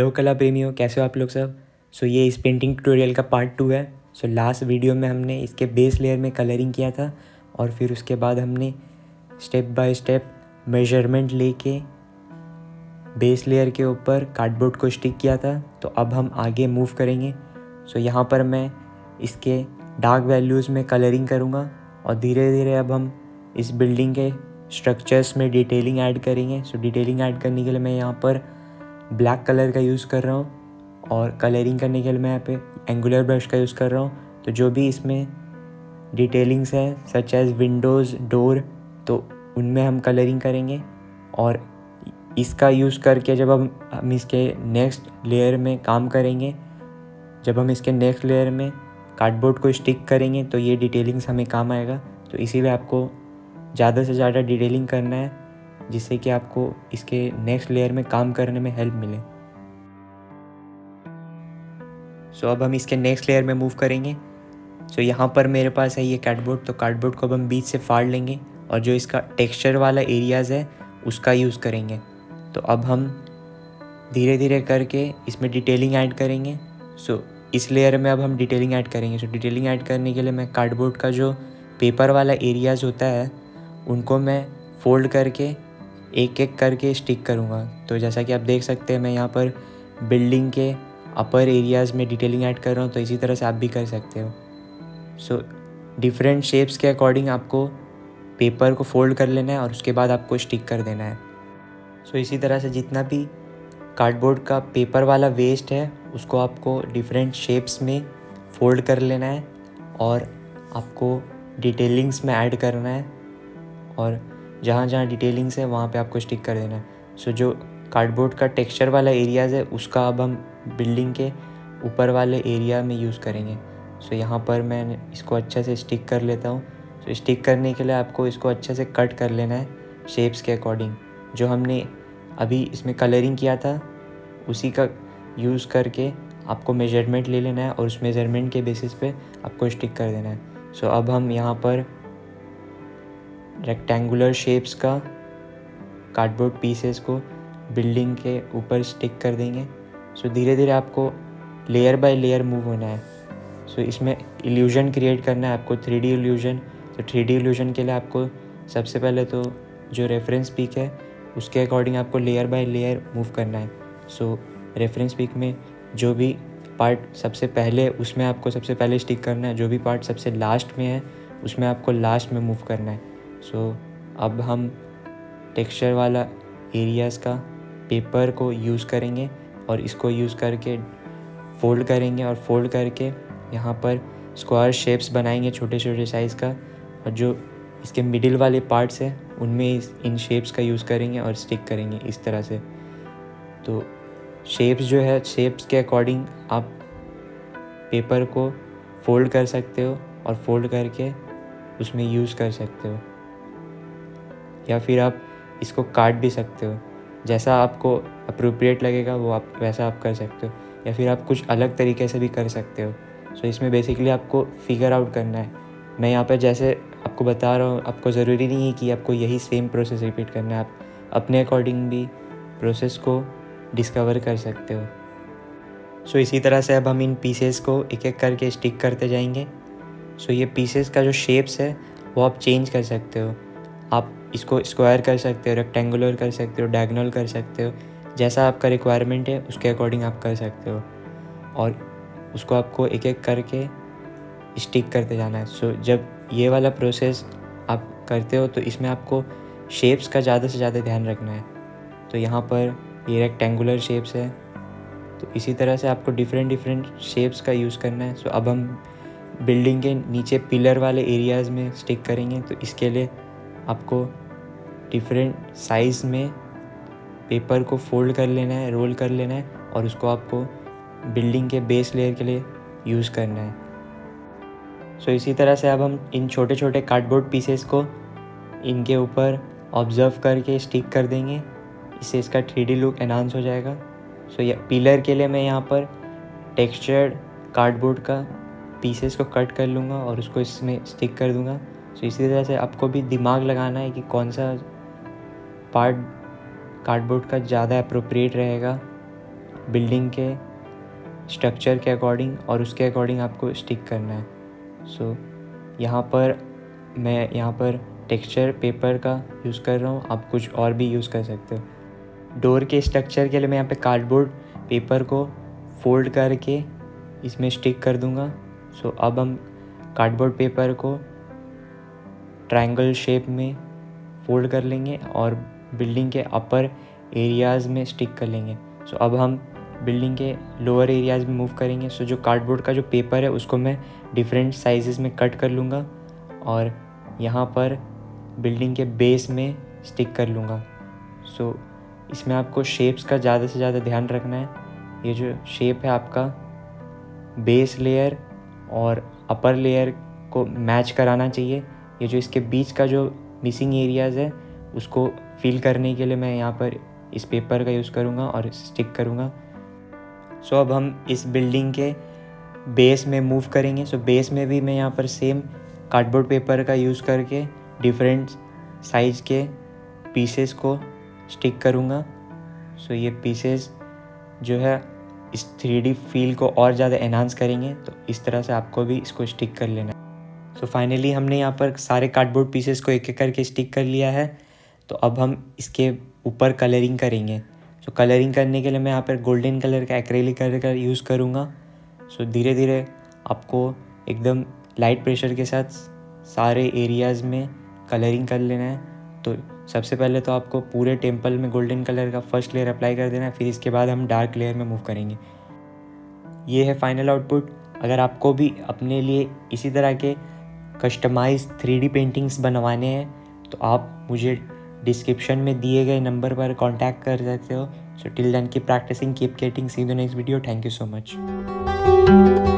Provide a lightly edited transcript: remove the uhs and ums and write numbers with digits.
Hello कला प्रेमियों, कैसे हो आप लोग सब। ये इस पेंटिंग ट्यूटोरियल का पार्ट 2 है। लास्ट वीडियो में हमने इसके बेस लेयर में कलरिंग किया था और फिर उसके बाद हमने स्टेप बाय स्टेप मेजरमेंट लेके बेस लेयर के ऊपर कार्डबोर्ड को स्टिक किया था। तो अब हम आगे मूव करेंगे। यहाँ पर मैं इसके डार्क वैल्यूज़ में कलरिंग करूँगा और धीरे धीरे अब हम इस बिल्डिंग के स्ट्रक्चर्स में डिटेलिंग ऐड करेंगे। डिटेलिंग ऐड करने के लिए मैं यहाँ पर ब्लैक कलर का यूज़ कर रहा हूँ और कलरिंग करने के लिए मैं यहाँ पे एंगुलर ब्रश का यूज़ कर रहा हूँ। तो जो भी इसमें डिटेलिंग्स है सच एज विंडोज़, डोर, तो उनमें हम कलरिंग करेंगे। और इसका यूज़ करके जब हम इसके नेक्स्ट लेयर में काम करेंगे, जब हम इसके नेक्स्ट लेयर में कार्डबोर्ड को स्टिक करेंगे तो ये डिटेलिंग्स हमें काम आएगा। तो इसीलिए आपको ज़्यादा से ज़्यादा डिटेलिंग करना है जिससे कि आपको इसके नेक्स्ट लेयर में काम करने में हेल्प मिले। अब हम इसके नेक्स्ट लेयर में मूव करेंगे। यहाँ पर मेरे पास है ये कार्डबोर्ड। तो कार्डबोर्ड को अब हम बीच से फाड़ लेंगे और जो इसका टेक्सचर वाला एरियाज़ है उसका यूज़ करेंगे। तो अब हम धीरे धीरे करके इसमें डिटेलिंग ऐड करेंगे। इस लेयर में अब हम डिटेलिंग ऐड करेंगे। डिटेलिंग ऐड करने के लिए मैं कार्डबोर्ड का जो पेपर वाला एरियाज़ होता है उनको मैं फोल्ड करके एक एक करके स्टिक करूँगा। तो जैसा कि आप देख सकते हैं मैं यहाँ पर बिल्डिंग के अपर एरियाज़ में डिटेलिंग ऐड कर रहा हूँ। तो इसी तरह से आप भी कर सकते हो। डिफरेंट शेप्स के अकॉर्डिंग आपको पेपर को फोल्ड कर लेना है और उसके बाद आपको स्टिक कर देना है। इसी तरह से जितना भी कार्डबोर्ड का पेपर वाला वेस्ट है उसको आपको डिफरेंट शेप्स में फोल्ड कर लेना है और आपको डिटेलिंग्स में ऐड करना है और जहाँ जहाँ डिटेलिंग्स है वहाँ पे आपको स्टिक कर देना है। जो कार्डबोर्ड का टेक्सचर वाला एरियाज़ है उसका अब हम बिल्डिंग के ऊपर वाले एरिया में यूज़ करेंगे। यहाँ पर मैं इसको अच्छे से स्टिक कर लेता हूँ। स्टिक करने के लिए आपको इसको अच्छे से कट कर लेना है शेप्स के अकॉर्डिंग। जो हमने अभी इसमें कलरिंग किया था उसी का यूज़ करके आपको मेजरमेंट ले लेना है और उस मेजरमेंट के बेसिस पे आपको स्टिक कर देना है। अब हम यहाँ पर रेक्टेंगुलर शेप्स का कार्डबोर्ड पीसेस को बिल्डिंग के ऊपर स्टिक कर देंगे। धीरे धीरे आपको लेयर बाय लेयर मूव होना है। इसमें इल्यूजन क्रिएट करना है आपको, 3D इल्यूजन। 3D इल्यूजन के लिए आपको सबसे पहले तो जो रेफरेंस पिक है उसके अकॉर्डिंग आपको लेयर बाय लेयर मूव करना है। रेफरेंस पिक में जो भी पार्ट सबसे पहले उसमें आपको सबसे पहले स्टिक करना है, जो भी पार्ट सबसे लास्ट में है उसमें आपको लास्ट में मूव करना है। अब हम टेक्सचर वाला एरियाज़ का पेपर को यूज़ करेंगे और इसको यूज़ करके फोल्ड करेंगे और फोल्ड करके यहाँ पर स्क्वायर शेप्स बनाएंगे छोटे छोटे साइज़ का। और जो इसके मिडिल वाले पार्ट्स हैं उनमें इन शेप्स का यूज़ करेंगे और स्टिक करेंगे इस तरह से। तो शेप्स जो है, शेप्स के अकॉर्डिंग आप पेपर को फोल्ड कर सकते हो और फोल्ड करके उसमें यूज़ कर सकते हो, या फिर आप इसको काट भी सकते हो। जैसा आपको अप्रोप्रिएट लगेगा वो आप वैसा आप कर सकते हो, या फिर आप कुछ अलग तरीके से भी कर सकते हो। इसमें बेसिकली आपको फिगर आउट करना है। मैं यहाँ पर जैसे आपको बता रहा हूँ, आपको ज़रूरी नहीं है कि आपको यही सेम प्रोसेस रिपीट करना है। आप अपने अकॉर्डिंग भी प्रोसेस को डिस्कवर कर सकते हो। इसी तरह से अब हम इन पीसेस को एक एक करके स्टिक करते जाएंगे। ये पीसेस का जो शेप्स है वो आप चेंज कर सकते हो। आप इसको स्क्वायर कर सकते हो, रेक्टेंगुलर कर सकते हो, डायगोनल कर सकते हो। जैसा आपका रिक्वायरमेंट है उसके अकॉर्डिंग आप कर सकते हो और उसको आपको एक एक करके स्टिक करते जाना है। जब ये वाला प्रोसेस आप करते हो तो इसमें आपको शेप्स का ज़्यादा से ज़्यादा ध्यान रखना है। तो यहाँ पर ये रेक्टेंगुलर शेप्स है, तो इसी तरह से आपको डिफरेंट शेप्स का यूज़ करना है। अब हम बिल्डिंग के नीचे पिलर वाले एरियाज़ में स्टिक करेंगे। तो इसके लिए आपको डिफरेंट साइज़ में पेपर को फोल्ड कर लेना है, रोल कर लेना है और उसको आपको बिल्डिंग के बेस लेयर के लिए यूज़ करना है। इसी तरह से अब हम इन छोटे छोटे कार्डबोर्ड पीसेस को इनके ऊपर ऑब्ज़र्व करके स्टिक कर देंगे। इससे इसका 3D लुक एनहांस हो जाएगा। पिलर के लिए मैं यहाँ पर टेक्सचर्ड कार्डबोर्ड का पीसेस को कट कर लूँगा और उसको इसमें स्टिक कर दूँगा। इसी तरह से आपको भी दिमाग लगाना है कि कौन सा पार्ट कार्डबोर्ड का ज़्यादा अप्रोप्रिएट रहेगा बिल्डिंग के स्ट्रक्चर के अकॉर्डिंग और उसके अकॉर्डिंग आपको स्टिक करना है। सो यहाँ पर टेक्सचर पेपर का यूज़ कर रहा हूँ, आप कुछ और भी यूज़ कर सकते हो। डोर के स्ट्रक्चर के लिए मैं यहाँ पे कार्डबोर्ड पेपर को फोल्ड करके इसमें स्टिक कर दूँगा। सो अब हम कार्डबोर्ड पेपर को ट्रायंगल शेप में फोल्ड कर लेंगे और बिल्डिंग के अपर एरियाज़ में स्टिक कर लेंगे। सो अब हम बिल्डिंग के लोअर एरियाज़ में मूव करेंगे। सो जो कार्डबोर्ड का जो पेपर है उसको मैं डिफरेंट साइजेस में कट कर लूँगा और यहाँ पर बिल्डिंग के बेस में स्टिक कर लूँगा। सो इसमें आपको शेप्स का ज़्यादा से ज़्यादा ध्यान रखना है। ये जो शेप है आपका बेस लेयर और अपर लेयर को मैच कराना चाहिए। ये जो इसके बीच का जो मिसिंग एरियाज़ है उसको फिल करने के लिए मैं यहाँ पर इस पेपर का यूज़ करूँगा और स्टिक करूँगा। सो अब हम इस बिल्डिंग के बेस में मूव करेंगे। सो बेस में भी मैं यहाँ पर सेम कार्डबोर्ड पेपर का यूज़ करके डिफरेंट साइज़ के पीसेस को स्टिक करूँगा। सो ये पीसेस जो है इस 3D फील को और ज़्यादा एनहांस करेंगे, तो इस तरह से आपको भी इसको स्टिक कर लेना है। सो फाइनली हमने यहाँ पर सारे कार्डबोर्ड पीसेस को एक एक करके स्टिक कर लिया है। तो अब हम इसके ऊपर कलरिंग करेंगे। सो कलरिंग करने के लिए मैं यहाँ पर गोल्डन कलर का एक्रेलिक कलर का यूज़ करूँगा। सो धीरे धीरे आपको एकदम लाइट प्रेशर के साथ सारे एरियाज़ में कलरिंग कर लेना है। तो सबसे पहले तो आपको पूरे टेम्पल में गोल्डन कलर का फर्स्ट लेयर अप्लाई कर देना है, फिर इसके बाद हम डार्क लेयर में मूव करेंगे। ये है फाइनल आउटपुट। अगर आपको भी अपने लिए इसी तरह के कस्टमाइज 3D पेंटिंग्स बनवाने हैं तो आप मुझे डिस्क्रिप्शन में दिए गए नंबर पर कांटेक्ट कर सकते हो। So till then keep practising, keep getting, see you in the next video. Thank you so much.